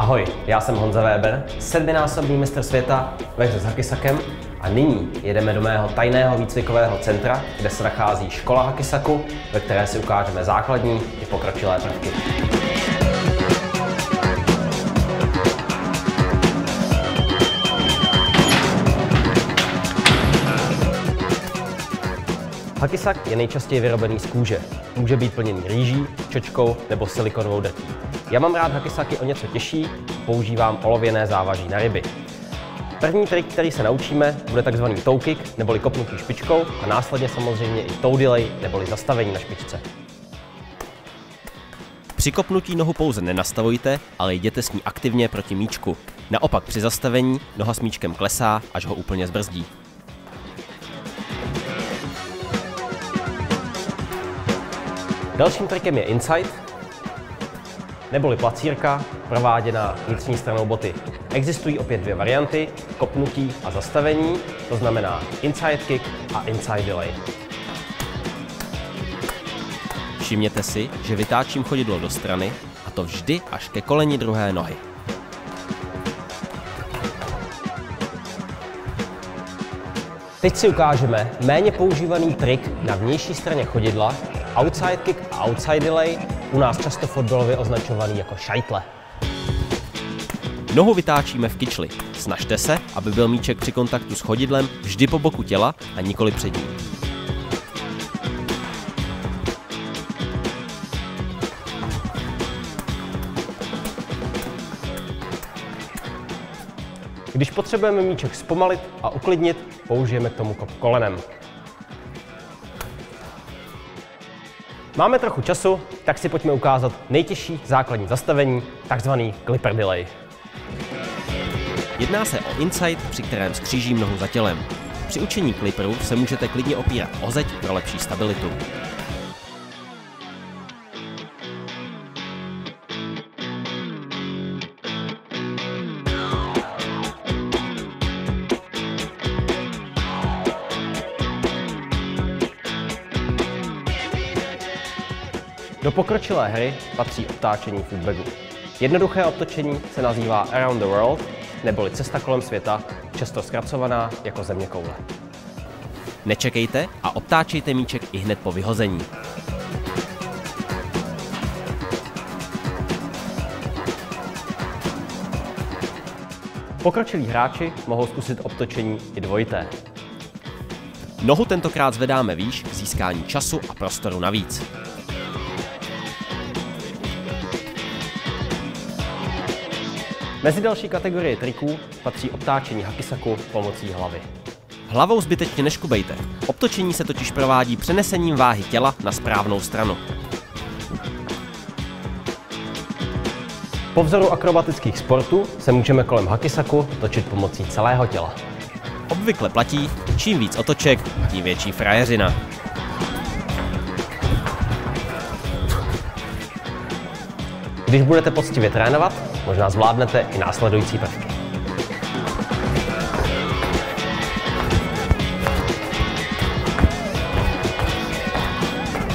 Ahoj, já jsem Honza Weber, 7násobný mistr světa ve hře s hakisakem a nyní jedeme do mého tajného výcvikového centra, kde se nachází škola hakisaku, ve které si ukážeme základní i pokročilé prvky. Hakisak je nejčastěji vyrobený z kůže. Může být plněný rýží, čočkou nebo silikonovou drtí. Já mám rád hakisaky o něco těžší, používám olověné závaží na ryby. První trik, který se naučíme, bude tzv. Toe kick, neboli kopnutí špičkou a následně samozřejmě i toe delay, neboli zastavení na špičce. Při kopnutí nohu pouze nenastavujte, ale jděte s ní aktivně proti míčku. Naopak při zastavení noha s míčkem klesá, až ho úplně zbrzdí. Dalším trikem je inside, neboli placírka, prováděná vnitřní stranou boty. Existují opět dvě varianty, kopnutí a zastavení, to znamená inside kick a inside delay. Všimněte si, že vytáčím chodidlo do strany, a to vždy až ke koleni druhé nohy. Teď si ukážeme méně používaný trik na vnější straně chodidla, outside kick a outside delay, u nás často fotbalově označovaný jako šajtle. Nohu vytáčíme v kyčli. Snažte se, aby byl míček při kontaktu s chodidlem vždy po boku těla a nikoli před ním. Když potřebujeme míček zpomalit a uklidnit, použijeme k tomu kop kolenem. Máme trochu času, tak si pojďme ukázat nejtěžší základní zastavení, takzvaný clipper delay. Jedná se o inside, při kterém skřížím nohu za tělem. Při učení clipperu se můžete klidně opírat o zeď pro lepší stabilitu. Do pokročilé hry patří obtáčení footbagu. Jednoduché obtočení se nazývá Around the World, neboli cesta kolem světa, často zkracovaná jako zeměkoule. Nečekejte a obtáčejte míček i hned po vyhození. Pokročilí hráči mohou zkusit obtočení i dvojité. Nohu tentokrát zvedáme výš k získání času a prostoru navíc. Mezi další kategorie triků patří obtáčení hakisaku pomocí hlavy. Hlavou zbytečně neškubejte. Obtočení se totiž provádí přenesením váhy těla na správnou stranu. Po vzoru akrobatických sportů se můžeme kolem hakisaku točit pomocí celého těla. Obvykle platí, čím víc otoček, tím větší frajeřina. Když budete poctivě trénovat, možná zvládnete i následující prvky.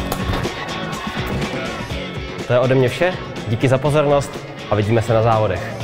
To je ode mě vše, díky za pozornost a vidíme se na závodech.